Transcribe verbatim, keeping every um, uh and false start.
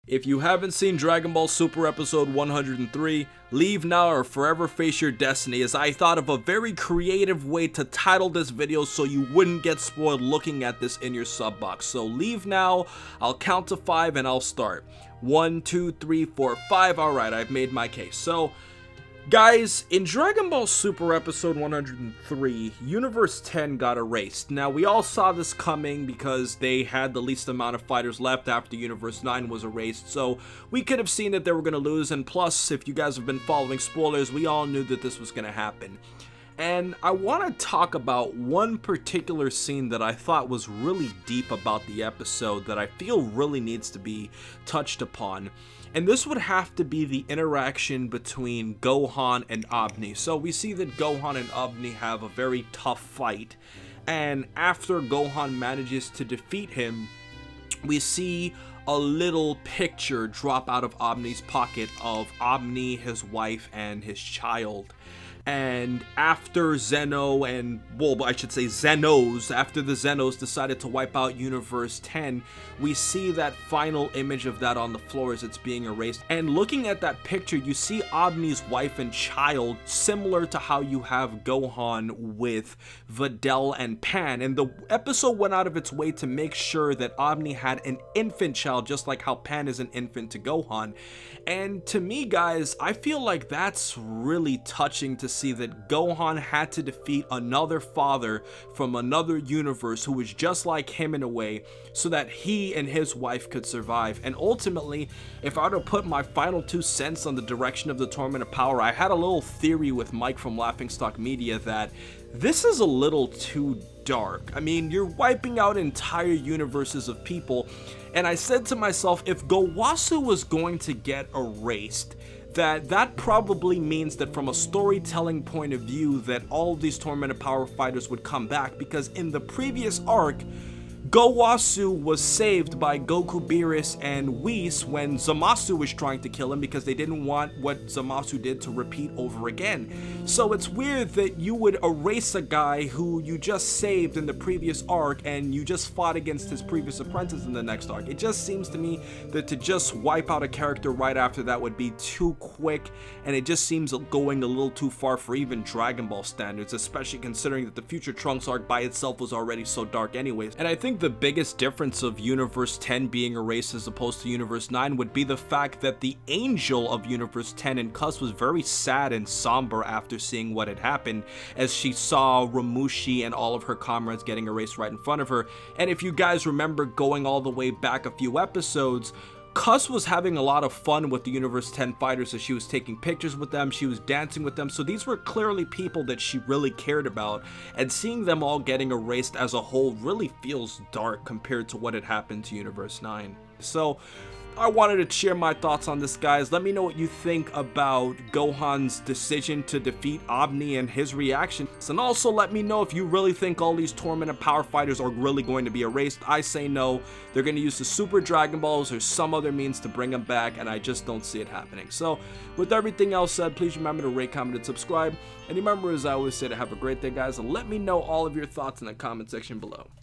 If you haven't seen Dragon Ball Super episode one hundred three, leave now or forever face your destiny, as I thought of a very creative way to title this video so you wouldn't get spoiled looking at this in your sub box. So leave now, I'll count to five and I'll start. One, two, three, four, five. Alright, I've made my case. So, guys, in Dragon Ball Super episode one hundred three, Universe ten got erased. Now, we all saw this coming because they had the least amount of fighters left after Universe nine was erased, so we could have seen that they were going to lose, and plus, if you guys have been following spoilers, we all knew that this was going to happen. And I want to talk about one particular scene that I thought was really deep about the episode that I feel really needs to be touched upon. And this would have to be the interaction between Gohan and Obni. So we see that Gohan and Obni have a very tough fight. And after Gohan manages to defeat him, we see a little picture drop out of Obni's pocket of Obni, his wife, and his child. And after Zeno and, well, I should say Zenos, after the Zenos decided to wipe out Universe ten, we see that final image of that on the floor as it's being erased. And looking at that picture, you see Obni's wife and child, similar to how you have Gohan with Videl and Pan. And the episode went out of its way to make sure that Obni had an infant child, just like how Pan is an infant to Gohan. And to me, guys, I feel like that's really touching to see that Gohan had to defeat another father from another universe who was just like him in a way, so that he and his wife could survive. And ultimately, if I were to put my final two cents on the direction of the Tournament of Power, I had a little theory with Mike from Laughingstock Media that this is a little too dark. I mean, you're wiping out entire universes of people, and I said to myself, if Gowasu was going to get erased, that that probably means that from a storytelling point of view that all of these Tournament of Power fighters would come back, because in the previous arc, Gowasu was saved by Goku, Beerus, and Whis when Zamasu was trying to kill him because they didn't want what Zamasu did to repeat over again. So it's weird that you would erase a guy who you just saved in the previous arc and you just fought against his previous apprentice in the next arc. It just seems to me that to just wipe out a character right after that would be too quick, and it just seems going a little too far for even Dragon Ball standards, especially considering that the Future Trunks arc by itself was already so dark anyways. And I think the biggest difference of Universe ten being erased as opposed to Universe nine would be the fact that the angel of Universe ten and Cus was very sad and somber after seeing what had happened, as she saw Ramushi and all of her comrades getting erased right in front of her. And if you guys remember going all the way back a few episodes, Cus was having a lot of fun with the Universe ten fighters as she was taking pictures with them, she was dancing with them, so these were clearly people that she really cared about, and seeing them all getting erased as a whole really feels dark compared to what had happened to Universe nine. So I wanted to share my thoughts on this, guys. Let me know what you think about Gohan's decision to defeat Obni and his reaction. And also let me know if you really think all these Tournament of Power fighters are really going to be erased. I say no. They're going to use the Super Dragon Balls or some other means to bring them back, and I just don't see it happening. So with everything else said, please remember to rate, comment, and subscribe. And remember, as I always say, to have a great day, guys, and let me know all of your thoughts in the comment section below.